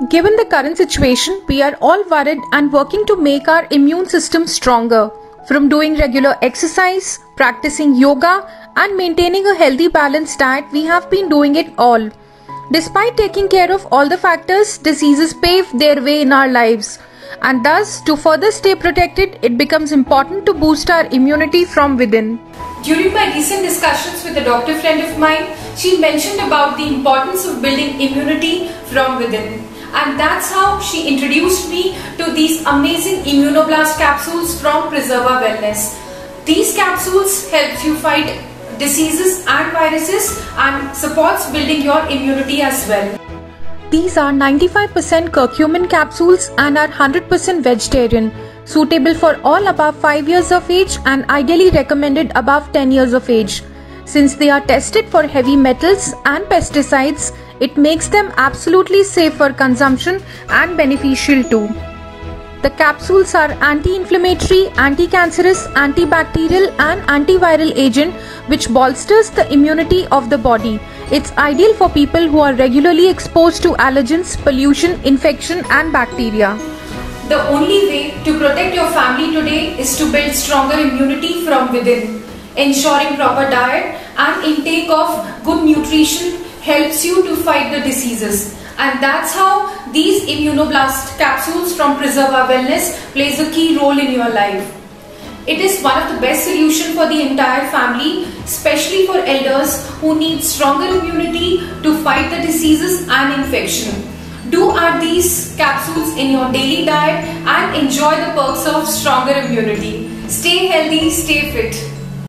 Given the current situation, we are all worried and working to make our immune system stronger. From doing regular exercise, practicing yoga, and maintaining a healthy balanced diet, we have been doing it all. Despite taking care of all the factors, diseases pave their way in our lives. And thus, to further stay protected, it becomes important to boost our immunity from within. During my recent discussions with a doctor friend of mine, she mentioned about the importance of building immunity from within. And that's how she introduced me to these amazing Immunoblast capsules from Preserva Wellness. These capsules help you fight diseases and viruses and supports building your immunity as well. These are 95% curcumin capsules and are 100% vegetarian, suitable for all above 5 years of age and ideally recommended above 10 years of age. Since they are tested for heavy metals and pesticides, it makes them absolutely safe for consumption and beneficial too. The capsules are anti-inflammatory, anti-cancerous, antibacterial and antiviral agent which bolsters the immunity of the body. It's ideal for people who are regularly exposed to allergens, pollution, infection and bacteria. The only way to protect your family today is to build stronger immunity from within. Ensuring proper diet and intake of good nutrition helps you to fight the diseases. And that's how these Immunoblast capsules from Preserva Wellness plays a key role in your life. It is one of the best solutions for the entire family, especially for elders who need stronger immunity to fight the diseases and infection. Do add these capsules in your daily diet and enjoy the perks of stronger immunity. Stay healthy, stay fit.